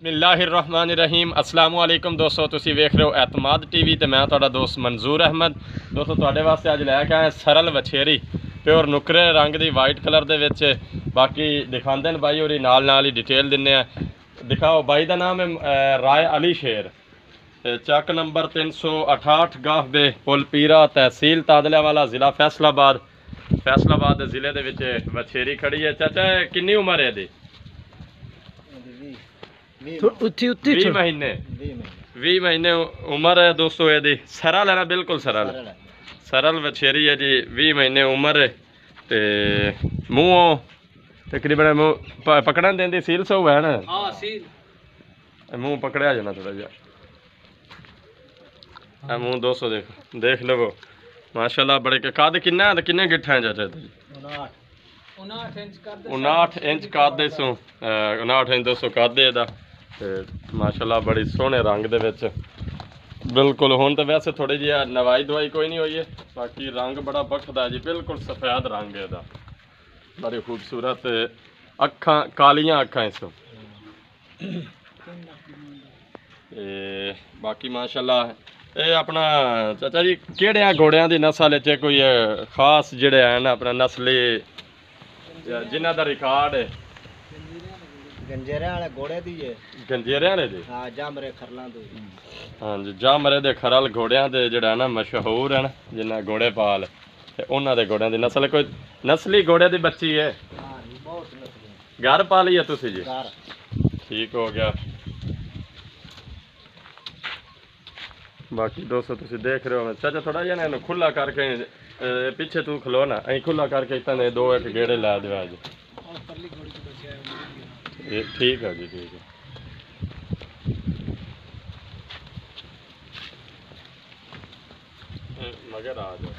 बिस्मिल्लाहिर्रहमानिर्रहीम अस्सलाम वालेकुम दोस्तों, तुसी वेख रहे हो एतमाद टीवी ते मैं तुहाडा दोस्त मंजूर अहमद। दोस्तों तुहाडे वास्ते अज लैके आए सरल वछेरी प्योर नुकरे रंग दी वाइट कलर दे विच। बाकी दिखांदे न भाई होरी नाल ही डिटेल दिन्ने आ। दिखाओ, भाई दा नाम है राय अली शेर, चक नंबर 368 गाफ बे पुल पीरा, तहसील तादलावाला, ज़िला फैसलाबाद ज़िले दे विच वछेरी खड़ी है। चाचा किन्नी उम्र है इहदी? 20 महीने 20 महीने उम्र है दोस्तों यदि। सरल है ना, बिल्कुल सरल वछेरी है जी। 20 महीने उम्र है ते मूँह तकरीबन मूँह पकड़न देंदी सील सो है ना। हाँ सील मूँह पकड़िया जाना थोड़ा जा मूँह दोस्तों देख लो माशाल्लाह। बड़े के कद किन्ना है, किन्ने गिट्ठा है चाचा? 59 इंच कद सो 59 इंच दोस्तों कद है माशाल्लाह। बड़ी सोहने रंग दे विच बिल्कुल। हुण तो वैसे थोड़ी जी नवाई दवाई कोई नहीं हुई है, बाकी रंग बड़ा बखदा जी, बिल्कुल सफेद रंग है। बड़ी खूबसूरत अखां, कालियां अखां इस बाकी माशाल्लाह। ये अपना चाचा जी केड़े घोड़ियां दी नस्ल च कोई खास जिहड़े हैं अपना नस्ली जिन्हां दा रिकॉर्ड है? गंजेरे वाले घोड़े दी है। गंजेरे वाले दी? हां, जामरे खरलां दे। हाँ जी, जामरे दे खरल घोड़ियां दे जेड़ा ना मशहूर है ना, जिन्ना घोड़े पाल ते उन्हां दे घोड़ियां दी नस्ल कोई नस्ली घोड़े दी बच्ची है। हां जी, बहुत नस्ल घर पाली है तुसी जी? घर। ठीक हो गया। बाकी दोस्तों तुसी देख रहे हो चाचा थोड़ा जिहा ना खुला करके पीछे तू खलो ना, अं खुला करके इतने दो एक गेड़े ला दे आज। ठीक है जी, ठीक है। मगर आ जाओ।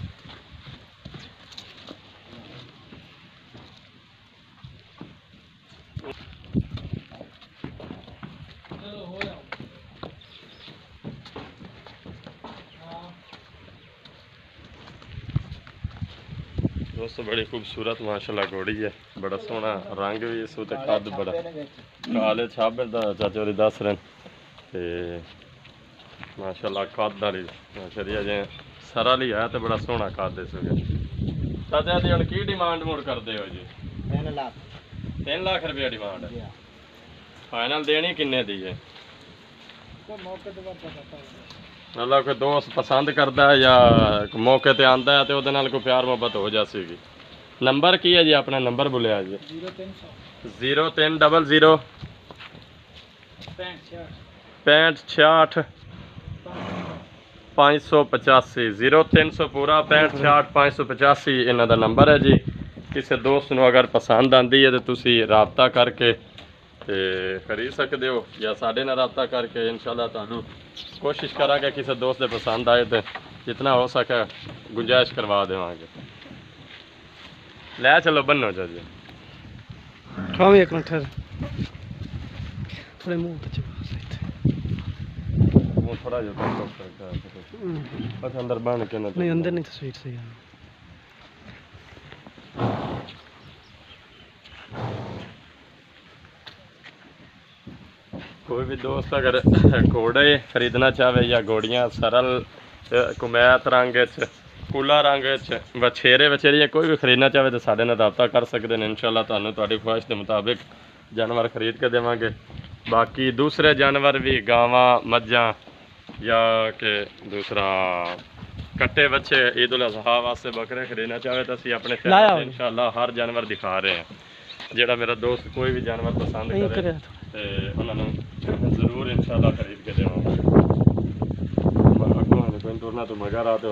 दोस्तों बड़ी खूबसूरत माशाल्लाह घोड़ी है, बड़ा सोहना रंग भी इस ते कद बड़ा काले छाबे दा चाचा होरी दस रहे ते माशाल्लाह कद वाली शरीया जे सरल ही है तो बड़ा सोहना कद इस चाचा दी। हुण की डिमांड मूड करदे हो जी? 3 लाख रुपया डिमांड है। फाइनल देनी किन्ने दी है? मतलब कोई दोस्त पसंद करता है या मौके ते आंदा है तो उहदे नाल कोई प्यार मोहब्बत हो जाएगी। नंबर की है जी अपना? नंबर बोलिया जी। 0300 65 585 0300 पूरा 65 585 इन्हां दा नंबर है जी। किसी दोस्त नूं अगर पसंद आंदी है तो तुसी राबता करके खरीद सकते हो या साढ़े नाल राबता करके इंशाल्लाह तुहानूं कोशिश करांगे किसी दोस्त दे पसंद आए तो जितना हो सके गुंजाइश करवा देवांगे। ले चलो बनो जी। एक मिनट थोड़े मुंह पे वो थोड़ा जो अच्छा अंदर बन के नहीं, अंदर नहीं, तस्वीर सही है। कोई भी दोस्त अगर घोड़े खरीदना चाहे या घोड़ियाँ सरल कुमैत रंग कूला रंग वछेरे कोई भी खरीदना चाहे तो साढ़े नाल राबता कर सकते हैं। इंशाल्लाह तुहानूं तुहाडी ख्वाहिश के मुताबिक जानवर खरीद के देवांगे। बाकी दूसरे जानवर भी गावां मज्जां या कि दूसरा कट्टे बच्चे ईद उल अज़हा वास्ते बकरे खरीदना चाहे तो असीं अपने चैनल इंशाल्लाह हर जानवर दिखा रहे हैं। जेड़ा मेरा दोस्त कोई भी जानवर पसंद करे तो उन्होंने जरूर इंशाल्लाह खरीद के देवांगा। कोई टुरना तो मगर आते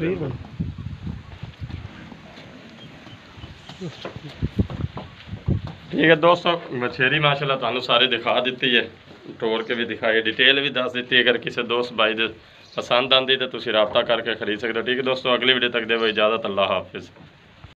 ठीक है दोस्तों। वछेरी माशाल्लाह तुहानूं सारी दिखा दी है, टोर के भी दिखाई, डिटेल भी दस दी। अगर किसी दोस्त भाई दे पसंद आती तो तुसीं राबता करके खरीद सकते हो। ठीक है दोस्तों, अगली वीडियो तक देवो इजाज़त। अल्लाह हाफिज़।